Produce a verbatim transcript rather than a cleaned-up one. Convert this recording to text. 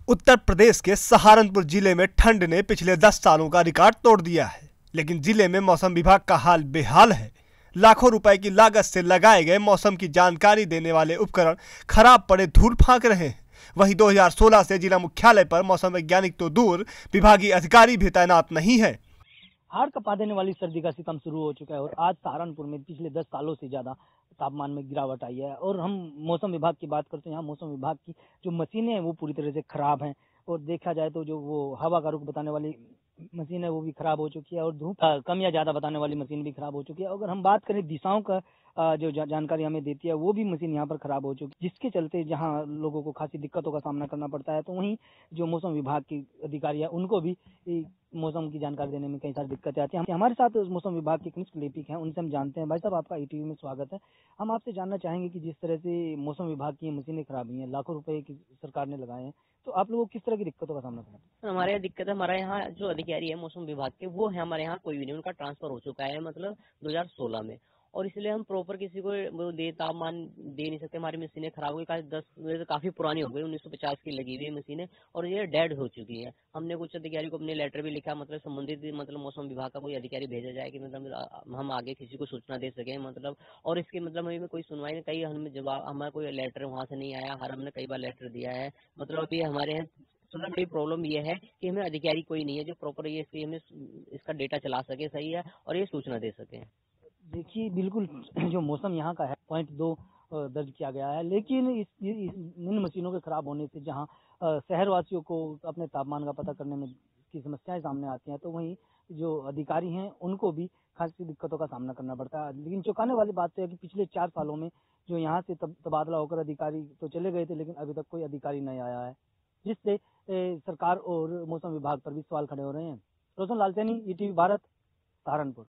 उत्तर प्रदेश के सहारनपुर जिले में ठंड ने पिछले दस सालों का रिकॉर्ड तोड़ दिया है, लेकिन जिले में मौसम विभाग का हाल बेहाल है। लाखों रुपए की लागत से लगाए गए मौसम की जानकारी देने वाले उपकरण खराब पड़े धूल फांक रहे हैं। वहीं दो हज़ार सोलह से जिला मुख्यालय पर मौसम वैज्ञानिक तो दूर, विभागीय अधिकारी भी तैनात नहीं है। हाड़ कपा देने वाली सर्दी का सितम शुरू हो चुका है और आज सहारनपुर में पिछले दस सालों से ज्यादा तापमान में गिरावट आई है। और हम मौसम विभाग की बात करते हैं, यहाँ मौसम विभाग की जो मशीनें हैं वो पूरी तरह से खराब हैं। और देखा जाए तो जो वो हवा का रुख बताने वाली मशीन है वो भी खराब हो चुकी है और धूप कम या ज्यादा बताने वाली मशीन भी खराब हो चुकी है। अगर हम बात करें दिशाओं का जो जा, जानकारी हमें देती है वो भी मशीन यहाँ पर खराब हो चुकी है, जिसके चलते जहाँ लोगों को खासी दिक्कतों का सामना करना पड़ता है। तो वहीं जो मौसम विभाग के अधिकारी है उनको भी मौसम की जानकारी देने में कई सारी दिक्कतें आती हैं। हमारे साथ मौसम विभाग के कनिष्ठ लेपिक हैं, उनसे हम जानते हैं। भाई साहब, आपका ईटीवी में स्वागत है। हम आपसे जानना चाहेंगे कि जिस तरह से मौसम विभाग की मशीनें खराब हुई हैं, लाखों रुपए की सरकार ने लगाए हैं, तो आप लोगों को किस तरह की दिक्कतों का सामना करना है? हमारे यहाँ दिक्कत है, हमारे यहाँ जो अधिकारी है मौसम विभाग के, वो है हमारे यहाँ कोई भी नहीं, उनका ट्रांसफर हो चुका है मतलब दो हज़ार सोलह में। और इसलिए हम प्रॉपर किसी को वो दे तापमान दे नहीं सकते। हमारी मशीनें खराब हो गई, काफी दस तो काफी पुरानी हो गई, उन्नीस सौ पचास की लगी हुई मशीनें और ये डेड हो चुकी है। हमने कुछ अधिकारी को अपने लेटर भी लिखा, मतलब संबंधित मतलब मौसम विभाग का कोई अधिकारी भेजा जाए कि मतलब हम आगे किसी को सूचना दे सके मतलब। और इसके मतलब हमें कोई सुनवाई नहीं, कई हमें जवाब, हमारा कोई लेटर वहां से नहीं आया। हर हमने कई बार लेटर दिया है, मतलब अभी हमारे यहाँ सबसे बड़ी प्रॉब्लम ये है कि हमें अधिकारी कोई नहीं है जो प्रॉपर ये इसकी हमें इसका डेटा चला सके सही है और ये सूचना दे सके। देखिए, बिल्कुल जो मौसम यहाँ का है पॉइंट दो दर्ज किया गया है, लेकिन इस, इस इन मशीनों के खराब होने से जहाँ शहरवासियों को अपने तापमान का पता करने में की समस्याएं सामने आती हैं, तो वहीं जो अधिकारी हैं उनको भी खासी दिक्कतों का सामना करना पड़ता है। लेकिन चौंकाने वाली बात तो है कि पिछले चार सालों में जो यहाँ से तब, तबादला होकर अधिकारी तो चले गए थे, लेकिन अभी तक कोई अधिकारी नहीं आया है, जिससे सरकार और मौसम विभाग पर भी सवाल खड़े हो रहे हैं। रोशन लाल सैनी, ईटीवी भारत, सहारनपुर।